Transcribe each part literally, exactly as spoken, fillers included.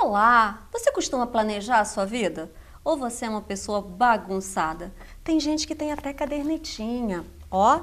Olá! Você costuma planejar a sua vida? Ou você é uma pessoa bagunçada? Tem gente que tem até cadernetinha, ó,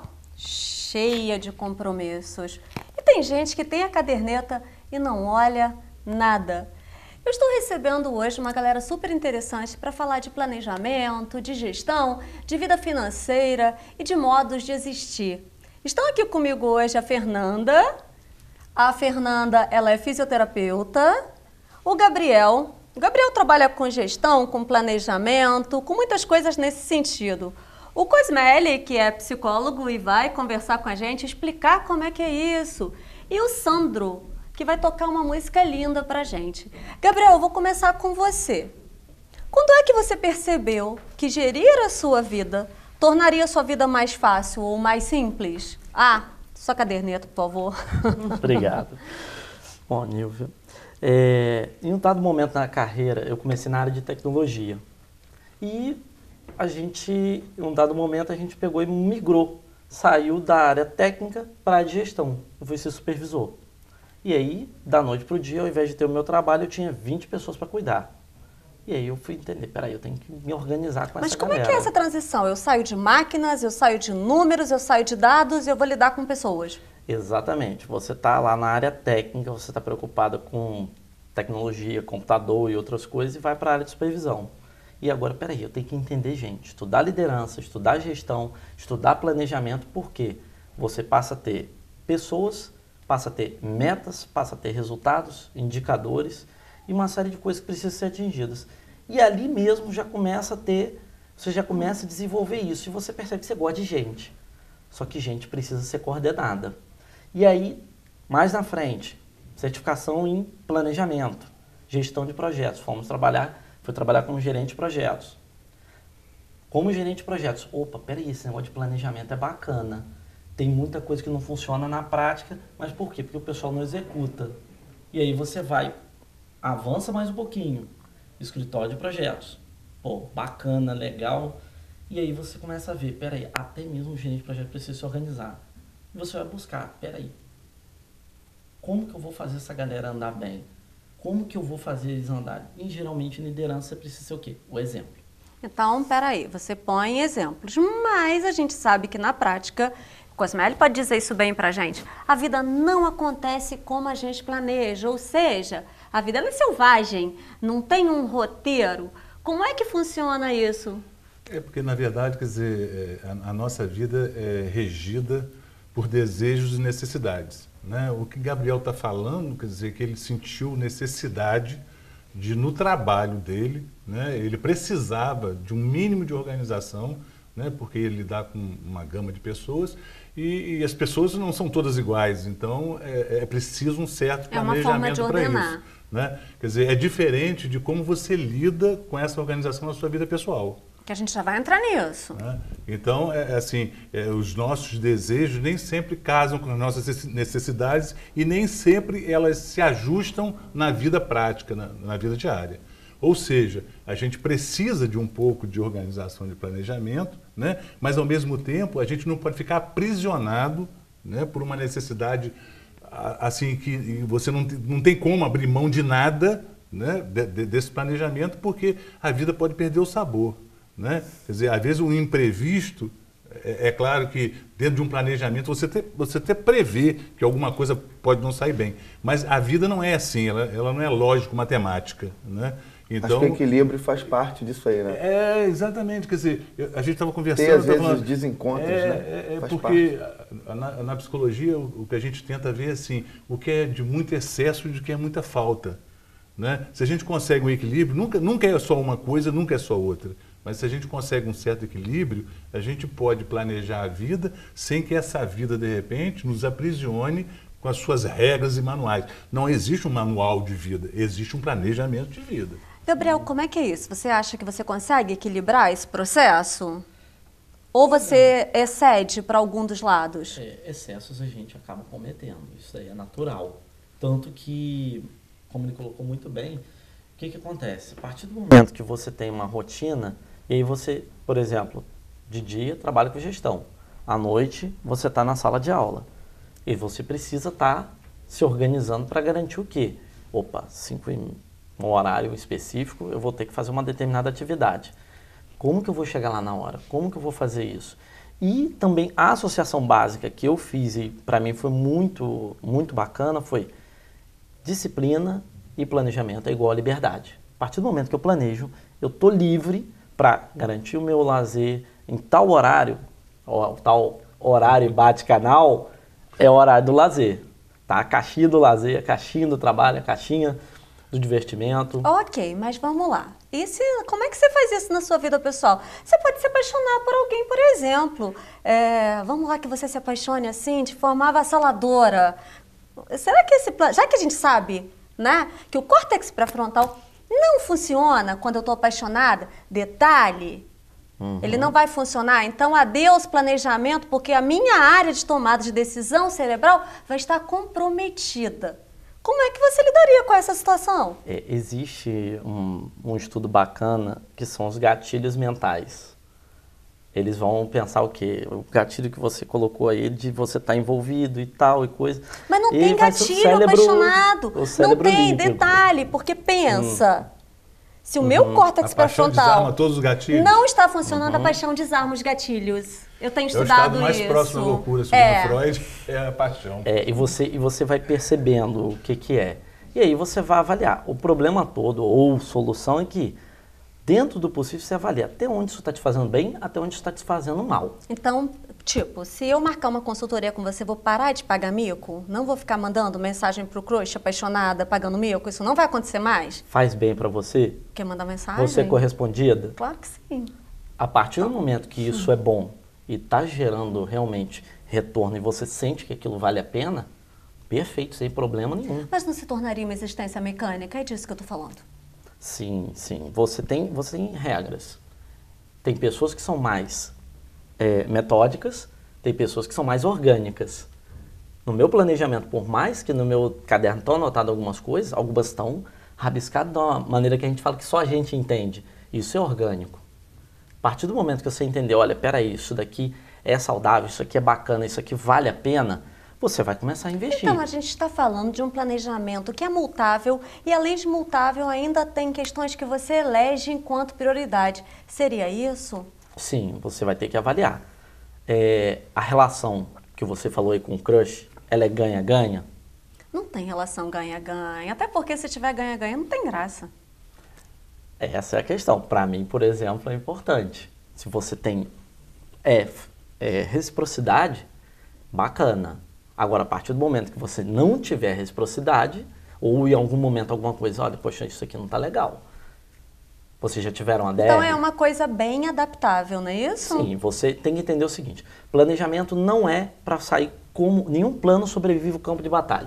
cheia de compromissos. E tem gente que tem a caderneta e não olha nada. Eu estou recebendo hoje uma galera super interessante para falar de planejamento, de gestão, de vida financeira e de modos de existir. Estão aqui comigo hoje a Fernanda. A Fernanda, ela é fisioterapeuta. O Gabriel. O Gabriel trabalha com gestão, com planejamento, com muitas coisas nesse sentido. O Cosmeli, que é psicólogo e vai conversar com a gente, explicar como é que é isso. E o Sandro, que vai tocar uma música linda pra gente. Gabriel, eu vou começar com você. Quando é que você percebeu que gerir a sua vida tornaria a sua vida mais fácil ou mais simples? Ah, sua caderneta, por favor. Obrigado. Bom, Nilvia, é, em um dado momento na carreira, eu comecei na área de tecnologia. E a gente, em um dado momento, a gente pegou e migrou. Saiu da área técnica para a área de gestão. Eu fui ser supervisor. E aí, da noite para o dia, ao invés de ter o meu trabalho, eu tinha vinte pessoas para cuidar. E aí eu fui entender, peraí, eu tenho que me organizar com Mas essa como galera. é que é essa transição? Eu saio de máquinas, eu saio de números, eu saio de dados e eu vou lidar com pessoas. Exatamente. Você está lá na área técnica, você está preocupado com tecnologia, computador e outras coisas e vai para a área de supervisão. E agora, peraí, eu tenho que entender gente, estudar liderança, estudar gestão, estudar planejamento, porque você passa a ter pessoas, passa a ter metas, passa a ter resultados, indicadores e uma série de coisas que precisam ser atingidas. E ali mesmo já começa a ter, você já começa a desenvolver isso e você percebe que você gosta de gente. Só que gente precisa ser coordenada. E aí, mais na frente, certificação em planejamento, gestão de projetos. Fomos trabalhar, fui trabalhar como gerente de projetos. Como gerente de projetos, opa, peraí, esse negócio de planejamento é bacana. Tem muita coisa que não funciona na prática, mas por quê? Porque o pessoal não executa. E aí você vai, avança mais um pouquinho, escritório de projetos. Pô, bacana, legal. E aí você começa a ver, peraí, até mesmo o gerente de projeto precisa se organizar. E você vai buscar, peraí, como que eu vou fazer essa galera andar bem? Como que eu vou fazer eles andarem? E geralmente em liderança você precisa ser o quê? O exemplo. Então, peraí, você põe exemplos, mas a gente sabe que na prática, o Cosmeli pode dizer isso bem pra gente, a vida não acontece como a gente planeja, ou seja, a vida ela é selvagem, não tem um roteiro. Como é que funciona isso? É porque, na verdade, quer dizer, a, a nossa vida é regida por desejos e necessidades, né? O que Gabriel está falando, quer dizer, que ele sentiu necessidade de, no trabalho dele, né, ele precisava de um mínimo de organização, né, porque ele lidar com uma gama de pessoas e, e as pessoas não são todas iguais, então é, é preciso um certo planejamento para isso. Né? Quer dizer, é diferente de como você lida com essa organização na sua vida pessoal. Que a gente já vai entrar nisso. Né? Então, é, assim, é, os nossos desejos nem sempre casam com as nossas necessidades e nem sempre elas se ajustam na vida prática, na, na vida diária. Ou seja, a gente precisa de um pouco de organização de planejamento, né? Mas, ao mesmo tempo, a gente não pode ficar aprisionado, né, por uma necessidade assim que você não, não tem como abrir mão de nada, né, de, de, desse planejamento, porque a vida pode perder o sabor. Né? Quer dizer, às vezes o imprevisto, é, é claro que dentro de um planejamento você até, você até prevê que alguma coisa pode não sair bem, mas a vida não é assim, ela, ela não é lógico-matemática. Né? Então, acho que o equilíbrio faz parte disso aí, né? É, exatamente, quer dizer, a gente estava conversando... Tem às vezes falando, os desencontros, é, né? É, é faz porque parte. na, na psicologia o, o que a gente tenta ver é assim, o que é de muito excesso e o que é muita falta. Né? Se a gente consegue um equilíbrio, nunca, nunca é só uma coisa, nunca é só outra. Mas se a gente consegue um certo equilíbrio, a gente pode planejar a vida sem que essa vida, de repente, nos aprisione com as suas regras e manuais. Não existe um manual de vida, existe um planejamento de vida. Gabriel, como é que é isso? Você acha que você consegue equilibrar esse processo? Ou você excede para algum dos lados? É, excessos a gente acaba cometendo, isso aí é natural. Tanto que, como ele colocou muito bem, o que, que acontece? A partir do momento que você tem uma rotina, e aí você, por exemplo, de dia trabalha com gestão, à noite você está na sala de aula, e você precisa estar tá se organizando para garantir o quê? Opa, cinco e um horário específico, eu vou ter que fazer uma determinada atividade. Como que eu vou chegar lá na hora? Como que eu vou fazer isso? E também a associação básica que eu fiz e para mim foi muito, muito bacana foi disciplina e planejamento é igual a liberdade. A partir do momento que eu planejo, eu estou livre para garantir o meu lazer em tal horário, o tal horário bate-canal é o horário do lazer. Tá? A caixinha do lazer, a caixinha do trabalho, a caixinha do divertimento. Ok, mas vamos lá. E se, como é que você faz isso na sua vida pessoal? Você pode se apaixonar por alguém, por exemplo. É, vamos lá que você se apaixone assim, de forma avassaladora. Será que esse plano... Já que a gente sabe, né, que o córtex pré-frontal não funciona quando eu estou apaixonada, detalhe, uhum. ele não vai funcionar. Então, adeus planejamento, porque a minha área de tomada de decisão cerebral vai estar comprometida. Como é que você lidaria com essa situação? É, existe um, um estudo bacana que são os gatilhos mentais. Eles vão pensar o quê? O gatilho que você colocou aí de você estar tá envolvido e tal e coisa. Mas não tem gatilho cérebro, apaixonado. Não tem, límpido. Detalhe, porque pensa. Hum. Se o meu uhum. córtex pré-frontal todos os gatilhos. não está funcionando, uhum. a paixão desarma os gatilhos. Eu tenho estudado isso. É o estado mais isso. próximo da loucura, segundo é. Freud, é a paixão. É, e, você, e você vai percebendo o que, que é. E aí você vai avaliar. O problema todo, ou solução, é que dentro do possível você avalia até onde isso está te fazendo bem, até onde isso está te fazendo mal. Então, tipo, se eu marcar uma consultoria com você, vou parar de pagar mico? Não vou ficar mandando mensagem pro crush apaixonada, pagando mico? Isso não vai acontecer mais? Faz bem para você? Quer mandar mensagem? Você é correspondida? Claro que sim. A partir do momento que isso é bom e está gerando realmente retorno e você sente que aquilo vale a pena, perfeito, sem problema nenhum. Mas não se tornaria uma existência mecânica? É disso que eu tô falando. Sim, sim. Você tem, você tem regras. Tem pessoas que são mais é, metódicas, tem pessoas que são mais orgânicas. No meu planejamento, por mais que no meu caderno estão anotadas algumas coisas, algumas estão rabiscadas de uma maneira que a gente fala que só a gente entende. Isso é orgânico. A partir do momento que você entender, olha, peraí, isso daqui é saudável, isso aqui é bacana, isso aqui vale a pena, você vai começar a investir. Então, a gente está falando de um planejamento que é multável e, além de multável, ainda tem questões que você elege enquanto prioridade. Seria isso? Sim, você vai ter que avaliar. É, a relação que você falou aí com o crush, ela é ganha-ganha? Não tem relação ganha-ganha. Até porque se tiver ganha-ganha, não tem graça. Essa é a questão. Para mim, por exemplo, é importante. Se você tem é, é, reciprocidade, bacana. Agora, a partir do momento que você não tiver reciprocidade, ou em algum momento alguma coisa, olha, poxa, isso aqui não tá legal. Vocês já tiveram a D R? Então é uma coisa bem adaptável, não é isso? Sim, você tem que entender o seguinte, planejamento não é para sair como, nenhum plano sobrevive o campo de batalha.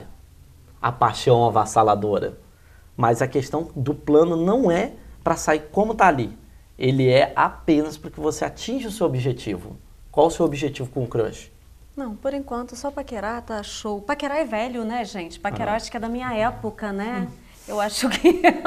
A paixão avassaladora. Mas a questão do plano não é para sair como tá ali. Ele é apenas para que você atinja o seu objetivo. Qual o seu objetivo com o crush? Não, por enquanto, só paquerar tá show. Paquerar é velho, né, gente? Paquerar ah. acho que é da minha época, né? Hum. Eu acho que... é.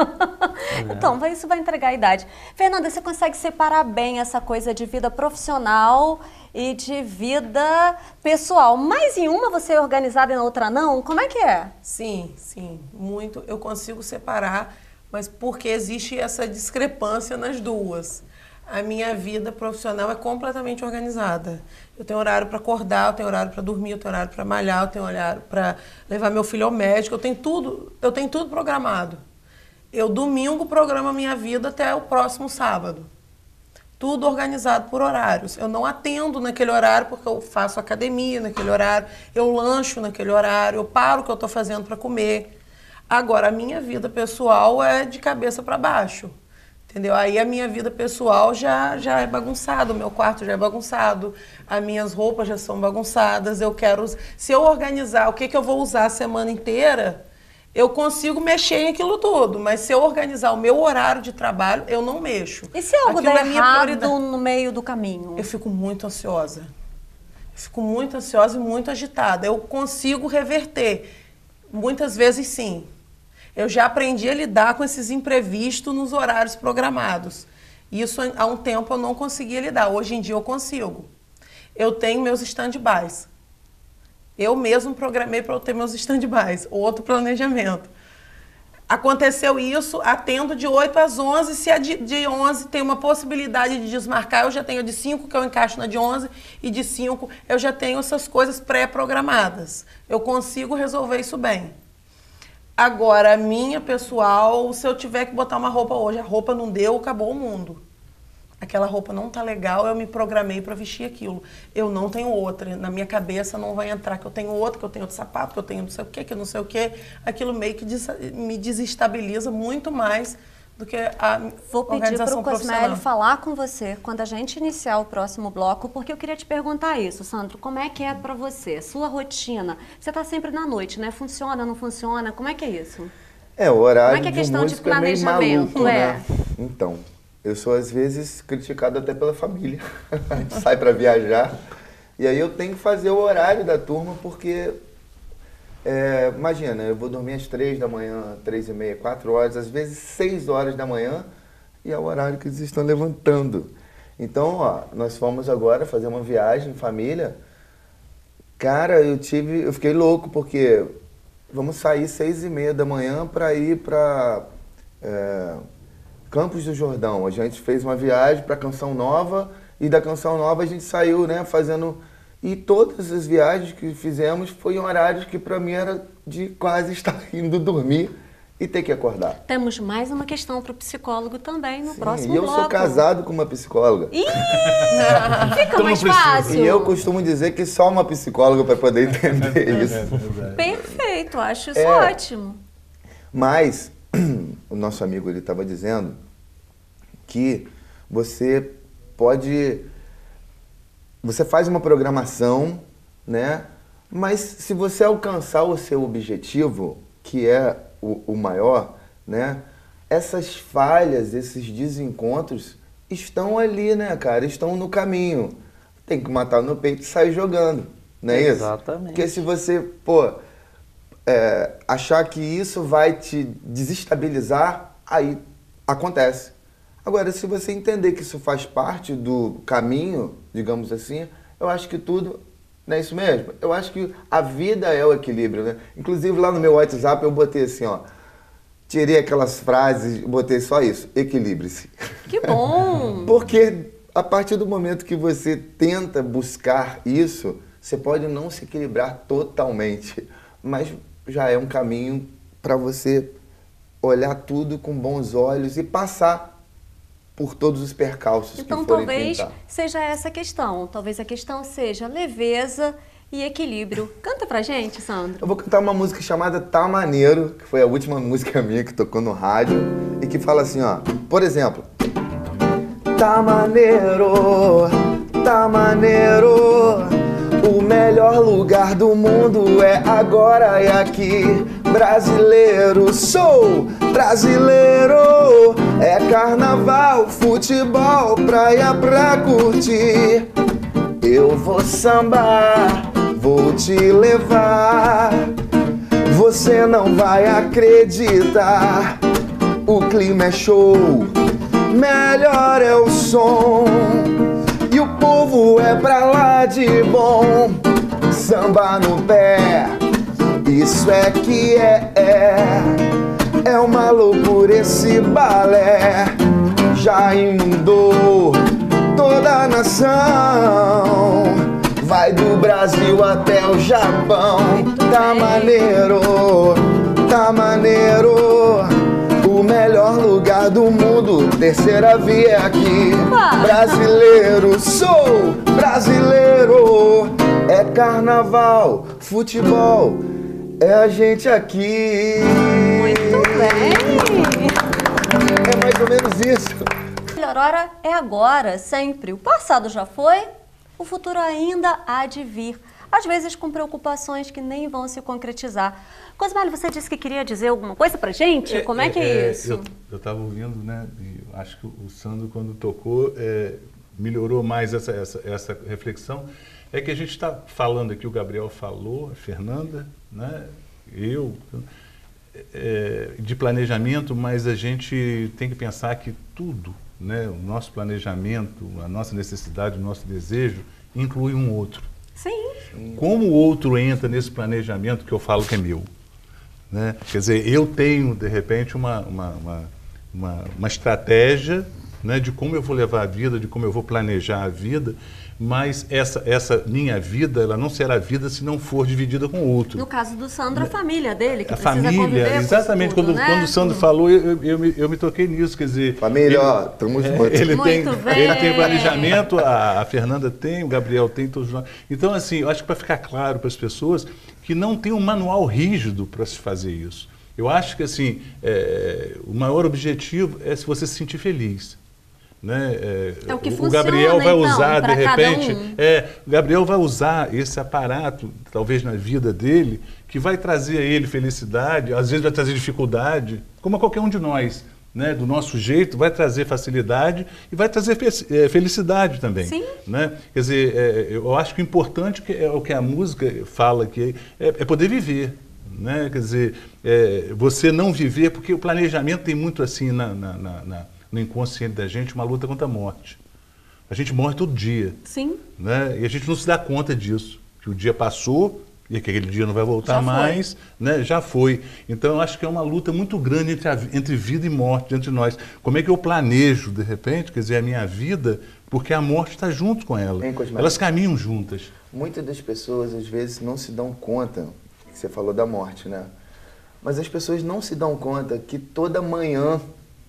Então, isso vai entregar a idade. Fernanda, você consegue separar bem essa coisa de vida profissional e de vida pessoal? Mas em uma você é organizada e na outra não? Como é que é? Sim, sim. Muito. Eu consigo separar, mas porque existe essa discrepância nas duas. A minha vida profissional é completamente organizada. Eu tenho horário para acordar, eu tenho horário para dormir, eu tenho horário para malhar, eu tenho horário para levar meu filho ao médico, eu tenho tudo, eu tenho tudo programado. Eu domingo programo a minha vida até o próximo sábado. Tudo organizado por horários. Eu não atendo naquele horário porque eu faço academia naquele horário, eu lancho naquele horário, eu paro o que eu estou fazendo para comer. Agora, a minha vida pessoal é de cabeça para baixo. Entendeu? Aí a minha vida pessoal já, já é bagunçada, o meu quarto já é bagunçado, as minhas roupas já são bagunçadas, eu quero... Se eu organizar o que, que eu vou usar a semana inteira, eu consigo mexer em aquilo tudo, mas se eu organizar o meu horário de trabalho, eu não mexo. E se algo der errado no meio do caminho? Eu fico muito ansiosa. Eu fico muito ansiosa e muito agitada. Eu consigo reverter. Muitas vezes sim. Eu já aprendi a lidar com esses imprevistos nos horários programados. Isso há um tempo eu não conseguia lidar. Hoje em dia eu consigo. Eu tenho meus stand-bys. Eu mesmo programei para eu ter meus stand-bys. Outro planejamento. Aconteceu isso, atendo de oito às onze, se a de, de onze tem uma possibilidade de desmarcar, eu já tenho a de cinco que eu encaixo na de onze e de cinco eu já tenho essas coisas pré-programadas. Eu consigo resolver isso bem. Agora, a minha pessoal, se eu tiver que botar uma roupa hoje, a roupa não deu, acabou o mundo. Aquela roupa não tá legal, eu me programei para vestir aquilo. Eu não tenho outra, na minha cabeça não vai entrar que eu tenho outra, que eu tenho outro sapato, que eu tenho não sei o quê, que eu não sei o quê. Aquilo meio que des me desestabiliza muito mais do que a Vou pedir para o Cosmelio falar com você quando a gente iniciar o próximo bloco, porque eu queria te perguntar isso, Sandro, como é que é para você? Sua rotina? Você tá sempre na noite, né? Funciona, não funciona? Como é que é isso? É, o horário como é que é questão de, de música é meio planejamento? maluco, é. né? Então, eu sou às vezes criticado até pela família. A gente sai para viajar e aí eu tenho que fazer o horário da turma porque, é, imagina, eu vou dormir às três da manhã, três e meia, quatro horas, às vezes seis horas da manhã e é o horário que eles estão levantando. Então, ó, nós fomos agora fazer uma viagem em família. Cara, eu tive, eu fiquei louco porque vamos sair seis e meia da manhã para ir para é, Campos do Jordão. A gente fez uma viagem para Canção Nova e da Canção Nova a gente saiu, né, fazendo... E todas as viagens que fizemos foi em horários que para mim era de quase estar indo dormir e ter que acordar. Temos mais uma questão para o psicólogo também no Sim, próximo e eu bloco. sou casado com uma psicóloga. Ih, fica mais fácil. E eu costumo dizer que só uma psicóloga para poder entender isso. Perfeito, acho isso É, ótimo. Mas o nosso amigo ele estava dizendo que você pode, você faz uma programação, né? Mas se você alcançar o seu objetivo, que é o, o maior, né? Essas falhas, esses desencontros estão ali, né, cara? Estão no caminho. Tem que matar no peito e sair jogando, não é isso? Exatamente. Porque se você, pô, é, achar que isso vai te desestabilizar, aí acontece. Agora, se você entender que isso faz parte do caminho, digamos assim, eu acho que tudo não é isso mesmo. Eu acho que a vida é o equilíbrio, né? Inclusive lá no meu WhatsApp eu botei assim, ó, tirei aquelas frases, botei só isso, equilibre-se. Que bom! Porque a partir do momento que você tenta buscar isso, você pode não se equilibrar totalmente, mas já é um caminho para você olhar tudo com bons olhos e passar por todos os percalços então, que forem talvez pintar. seja essa a questão. Talvez a questão seja leveza e equilíbrio. Canta pra gente, Sandro. Eu vou cantar uma música chamada Tá Maneiro, que foi a última música minha que tocou no rádio, e que fala assim, ó, por exemplo, tá maneiro, tá maneiro, o melhor lugar do mundo é agora e aqui. Brasileiro, sou brasileiro, é carnaval, futebol, praia pra curtir. Eu vou sambar, vou te levar, você não vai acreditar. O clima é show, melhor é o som, e o povo é pra lá de bom. Samba no pé, isso é que é, é, é uma loucura esse balé. Já inundou toda a nação, vai do Brasil até o Japão. Tá maneiro, tá maneiro, o melhor lugar do mundo, terceira via é aqui. Brasileiro, sou brasileiro, é carnaval, futebol, é a gente aqui. Muito bem! É mais ou menos isso. A melhor hora é agora, sempre. O passado já foi, o futuro ainda há de vir. Às vezes com preocupações que nem vão se concretizar. Cosmelio, você disse que queria dizer alguma coisa pra gente? É, Como é, é que é, é isso? Eu estava ouvindo, né? E acho que o Sandro, quando tocou, é, melhorou mais essa, essa, essa reflexão. É que a gente está falando aqui, o Gabriel falou, a Fernanda, né? Eu, é, de planejamento, mas a gente tem que pensar que tudo, né? O nosso planejamento, a nossa necessidade, o nosso desejo, inclui um outro. Sim. Como o outro entra nesse planejamento que eu falo que é meu? né? Quer dizer, eu tenho, de repente, uma, uma, uma, uma, uma estratégia, né, de como eu vou levar a vida, de como eu vou planejar a vida, mas essa, essa minha vida, ela não será vida se não for dividida com o outro. No caso do Sandro, a família dele, que A precisa família, conviver exatamente, com isso tudo, quando, né? quando o Sandro falou, eu, eu, eu, me, eu me toquei nisso, quer dizer... Família, ele, ó, tamo junto. ele, Muito tem, bem. ele tem planejamento, a, a Fernanda tem, o Gabriel tem, todos nós. Então, assim, eu acho que para ficar claro para as pessoas que não tem um manual rígido para se fazer isso. Eu acho que, assim, é, o maior objetivo é se você se sentir feliz. Né? É, é o que o funciona, Gabriel vai então, usar, de repente, um. é, o Gabriel vai usar esse aparato, talvez na vida dele, que vai trazer a ele felicidade, às vezes vai trazer dificuldade, como a qualquer um de nós, né? Do nosso jeito, vai trazer facilidade e vai trazer fe felicidade também. Sim. Né? Quer dizer, é, eu acho que o importante que é o que a música fala que é, é poder viver. Né? Quer dizer, é, você não viver, porque o planejamento tem muito assim na, na, na, na no inconsciente da gente, uma luta contra a morte. A gente morre todo dia. Sim. Né? E a gente não se dá conta disso, que o dia passou e que aquele dia não vai voltar Já mais, né? Já foi. Então, eu acho que é uma luta muito grande entre, a, entre vida e morte, entre nós. Como é que eu planejo, de repente, quer dizer, a minha vida, porque a morte está junto com ela. Hein, Cosmar? Elas caminham juntas. Muitas das pessoas, às vezes, não se dão conta, que você falou da morte, né? Mas as pessoas não se dão conta que toda manhã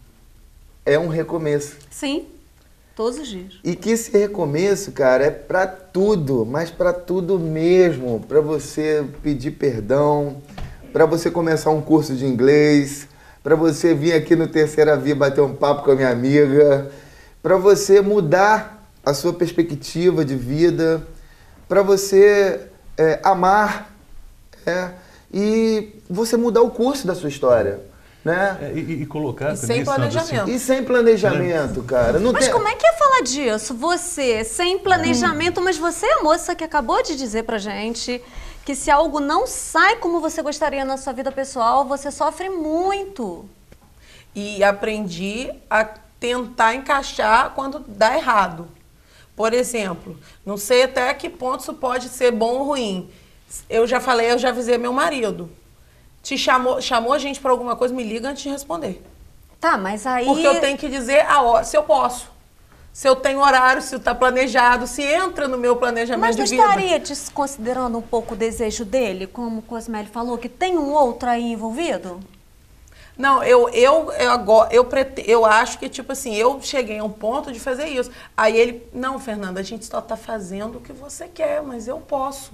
é um recomeço. Sim, todos os dias. E que esse recomeço, cara, é pra tudo, mas pra tudo mesmo. Pra você pedir perdão, pra você começar um curso de inglês, pra você vir aqui no Terceira Via bater um papo com a minha amiga, pra você mudar a sua perspectiva de vida, pra você é, amar, é, e você mudar o curso da sua história. Né? É, e, e colocar E também, sem planejamento. Assim, E sem planejamento, cara. Não Mas tem... como é que é falar disso? Você, sem planejamento, mas você é a moça que acabou de dizer pra gente que se algo não sai como você gostaria na sua vida pessoal, você sofre muito. E aprendi a tentar encaixar quando dá errado. Por exemplo, não sei até que ponto isso pode ser bom ou ruim. Eu já falei, eu já avisei meu marido. Te chamou, chamou a gente para alguma coisa, me liga antes de responder. Tá, mas aí... Porque eu tenho que dizer a hora, se eu posso. Se eu tenho horário, se está planejado, se entra no meu planejamento Mas não de vida. estaria desconsiderando um pouco o desejo dele, como o Cosmelli falou, que tem um outro aí envolvido? Não, eu, eu, eu, agora, eu, prete, eu acho que, tipo assim, eu cheguei a um ponto de fazer isso. Aí ele, não, Fernanda, a gente só está fazendo o que você quer, mas eu posso.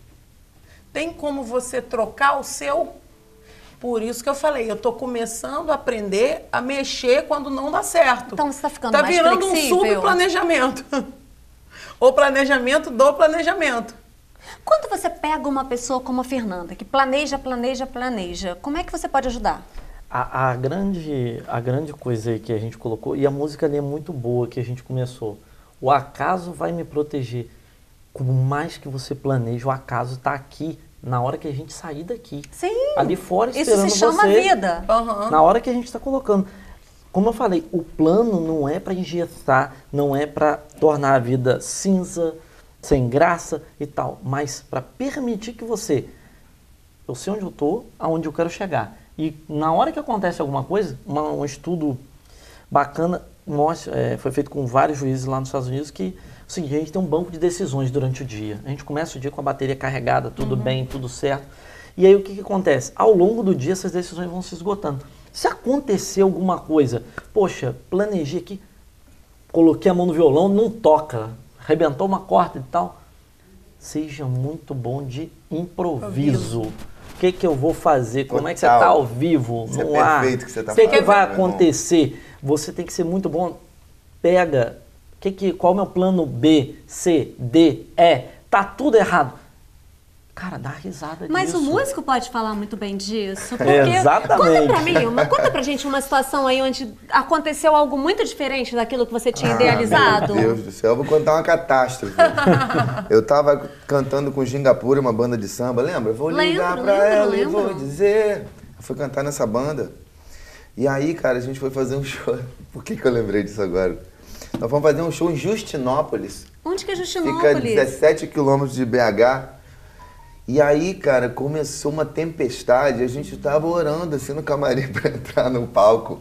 Tem como você trocar o seu... Por isso que eu falei, eu estou começando a aprender a mexer quando não dá certo. Então você está ficando tá mais virando flexível? um subplanejamento. O planejamento do planejamento. Quando você pega uma pessoa como a Fernanda, que planeja, planeja, planeja, como é que você pode ajudar? A, a, grande, a grande coisa aí que a gente colocou, e a música ali é muito boa que a gente começou, o acaso vai me proteger. Por mais que você planeje, o acaso está aqui. Na hora que a gente sair daqui. Sim. Ali fora esperando você. Isso se chama você, vida. Uhum. Na hora que a gente está colocando. Como eu falei, o plano não é para engessar, não é para tornar a vida cinza, sem graça e tal, mas para permitir que você, eu sei onde eu estou, aonde eu quero chegar. E na hora que acontece alguma coisa, uma, um estudo bacana, mostra, é, foi feito com vários juízes lá nos Estados Unidos, que o seguinte, a gente tem um banco de decisões durante o dia. A gente começa o dia com a bateria carregada, tudo uhum. bem, tudo certo. E aí o que, que acontece? Ao longo do dia essas decisões vão se esgotando. Se acontecer alguma coisa, poxa, planejei aqui, coloquei a mão no violão, não toca, arrebentou uma corda e tal, seja muito bom de improviso. O que, que eu vou fazer? Como Total. é que você está ao vivo, Isso no é ar? perfeito que você tá O que, falando, que vai meu irmão. acontecer? Você tem que ser muito bom. Pega, que que, qual é o meu plano B, C, D, E? Tá tudo errado. Cara, dá risada Mas disso. o músico pode falar muito bem disso. Porque Exatamente. Conta pra mim, uma, conta pra gente uma situação aí onde aconteceu algo muito diferente daquilo que você tinha idealizado. Meu Deus do céu, eu vou contar uma catástrofe. Eu tava cantando com Gingapura, uma banda de samba, lembra? Vou ligar Lembro, pra lembro, ela lembro. e vou dizer. Eu fui cantar nessa banda. E aí, cara, a gente foi fazer um show. Por que que eu lembrei disso agora? Nós fomos fazer um show em Justinópolis. Onde que é Fica Justinópolis? dezessete quilômetros de B H. E aí, cara, começou uma tempestade, a gente tava orando assim no camarim pra entrar no palco.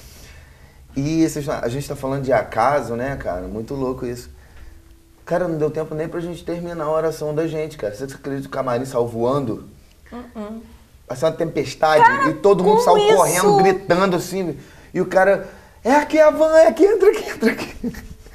E esses, a gente tá falando de acaso, né, cara? Muito louco isso. Cara, não deu tempo nem pra gente terminar a oração da gente, cara. Você acredita que o camarim saiu voando? Uh-uh. Passou uma tempestade, cara, e todo mundo saiu isso? correndo, gritando assim. E o cara, é aqui a van, é aqui, entra aqui, entra aqui.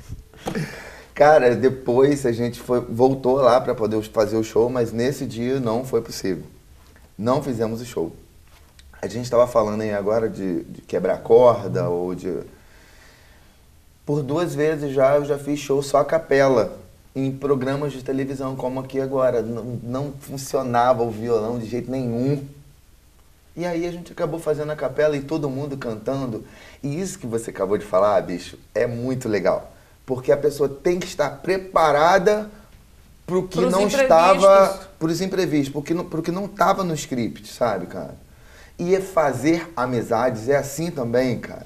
Cara, depois a gente foi, voltou lá para poder fazer o show, mas nesse dia não foi possível. Não fizemos o show. A gente estava falando aí agora de, de quebrar corda ou de... Por duas vezes já eu já fiz show só a capela, em programas de televisão como aqui agora. Não, não funcionava o violão de jeito nenhum. E aí a gente acabou fazendo a capela e todo mundo cantando. E isso que você acabou de falar, bicho, é muito legal. Porque a pessoa tem que estar preparada para o que Pros não estava... Para os imprevistos, porque não, porque não estava no script, sabe, cara? E fazer amizades é assim também, cara.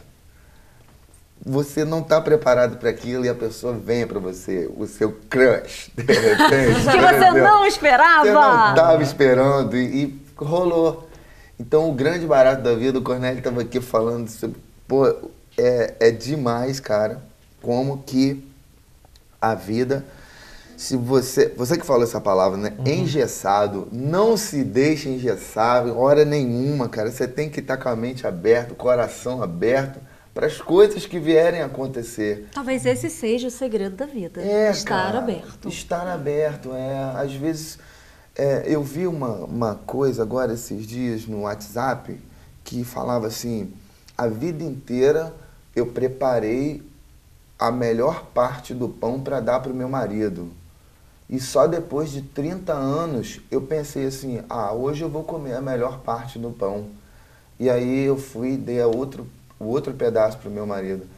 Você não está preparado para aquilo e a pessoa vem para você, o seu crush, de repente. Que você não esperava! Você não estava esperando e, e rolou. Então, o grande barato da vida, o Cornélio estava aqui falando sobre... Pô, é, é demais, cara. Como que a vida, se você, você que falou essa palavra, né? Uhum. Engessado, não se deixe engessar, hora nenhuma, cara. Você tem que estar com a mente aberta, o coração aberto para as coisas que vierem a acontecer. Talvez esse seja o segredo da vida, é, estar cara, aberto. Estar aberto, é. Às vezes, é, eu vi uma, uma coisa agora esses dias no WhatsApp que falava assim, a vida inteira eu preparei a melhor parte do pão para dar para o meu marido. E só depois de trinta anos eu pensei assim, ah, hoje eu vou comer a melhor parte do pão. E aí eu fui e dei a outro, o outro pedaço para o meu marido.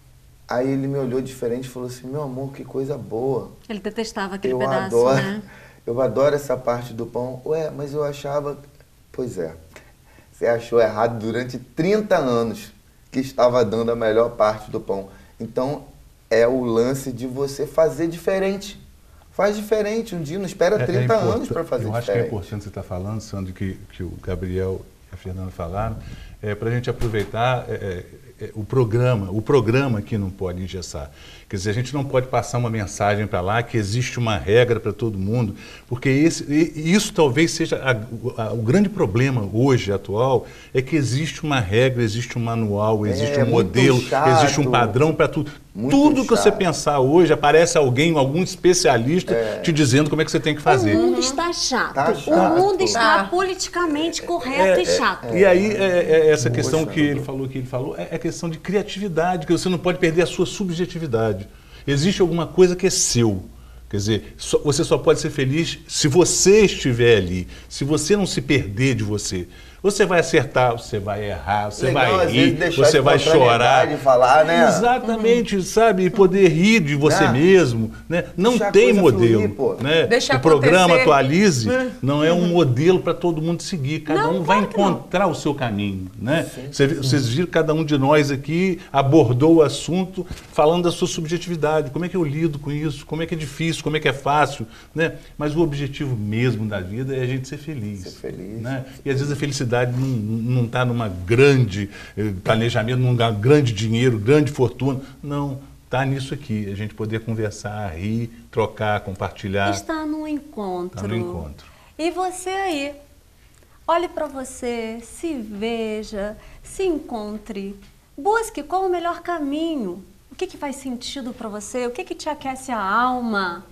Aí ele me olhou diferente e falou assim, meu amor, que coisa boa. Ele detestava aquele eu pedaço, adoro, né? Eu adoro essa parte do pão. Ué, mas eu achava... Pois é, você achou errado durante trinta anos que estava dando a melhor parte do pão. Então, é o lance de você fazer diferente. Faz diferente um dia, não espera trinta é, é anos para fazer eu diferente. Eu acho que é importante você estar falando, Sandro, que, que o Gabriel e a Fernanda falaram, é, para a gente aproveitar é, é, o programa, o programa que não pode engessar. Quer dizer, a gente não pode passar uma mensagem para lá que existe uma regra para todo mundo, porque esse, isso talvez seja a, a, o grande problema hoje, atual, é que existe uma regra, existe um manual, existe é, um modelo, chato, existe um padrão para tudo. Tudo que chato. Você pensar hoje, aparece alguém, algum especialista, é. te dizendo como é que você tem que fazer. O mundo está chato. Tá chato. O mundo está tá. politicamente correto é, e chato. É, e aí, é, é essa Poxa, questão que ele falou, que ele falou, é a questão de criatividade, que você não pode perder a sua subjetividade. Existe alguma coisa que é seu. Quer dizer, só, você só pode ser feliz se você estiver ali, se você não se perder de você. Você vai acertar, você vai errar, você Legal, vai rir, você vai chorar. De falar, né? Exatamente, uhum. sabe? E poder rir de você não. mesmo. Né? Não Deixar tem modelo. Fluir, né? O programa Atualize é. não é um modelo para todo mundo seguir. Cada não, um vai encontrar não. o seu caminho. Né? Sim, sim. Vocês viram, cada um de nós aqui abordou o assunto falando da sua subjetividade. Como é que eu lido com isso? Como é que é difícil? Como é que é fácil? Né? Mas o objetivo mesmo da vida é a gente ser feliz. Ser feliz. Né? E às vezes a felicidade não está numa grande planejamento, num grande dinheiro, grande fortuna. Não, está nisso aqui. A gente poder conversar, rir, trocar, compartilhar. Está no encontro. Está no encontro. E você aí, olhe para você, se veja, se encontre, busque qual o melhor caminho, o que, que faz sentido para você, o que, que te aquece a alma.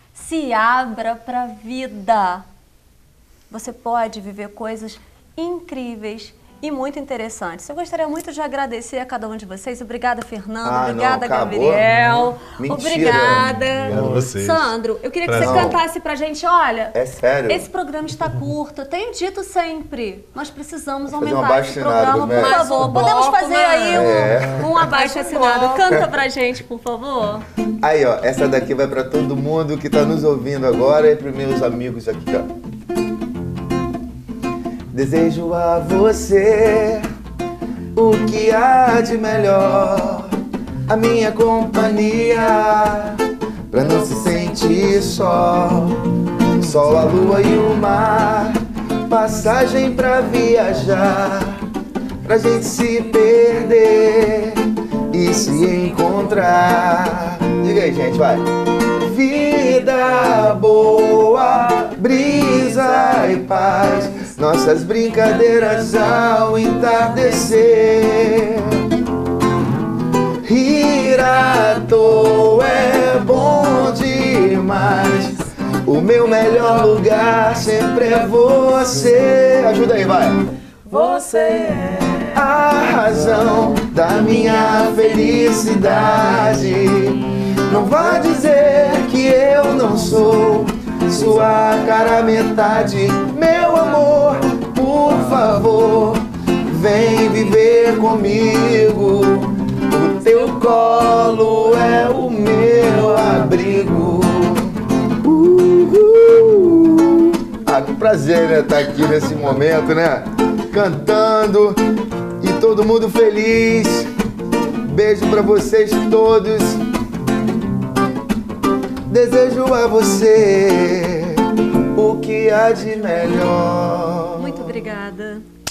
Se abra para a vida. Você pode viver coisas incríveis e muito interessantes. Eu gostaria muito de agradecer a cada um de vocês. Obrigada, Fernando. Ah, Obrigada, não, Gabriel. Mentira. Obrigada. Vocês. Sandro, eu queria que Prazer. você cantasse pra gente. Olha, é sério. Esse programa está curto. Eu tenho dito sempre. Nós precisamos Vou aumentar um esse programa, né? por favor. Um Podemos bloco, fazer né? aí um, é. um abaixo assinado. Canta pra gente, por favor. Aí, ó, essa daqui vai pra todo mundo que tá nos ouvindo agora e pros meus amigos aqui, ó. Desejo a você o que há de melhor, a minha companhia, pra não se sentir só. sol, a lua e o mar, passagem pra viajar, pra gente se perder e se encontrar. Diga aí, gente, vai. Vida boa, brisa e paz, nossas brincadeiras ao entardecer. Rir à toa é bom demais, o meu melhor lugar sempre é você. Ajuda aí, vai. Você é a razão da minha felicidade. Não vá dizer que eu não sou sua cara metade. Meu amor, por favor, vem viver comigo. O teu colo é o meu abrigo. Uhul. Ah, que prazer, né, estar aqui nesse momento, né? Cantando e todo mundo feliz. Beijo pra vocês todos. Desejo a você o que há de melhor. Muito obrigada.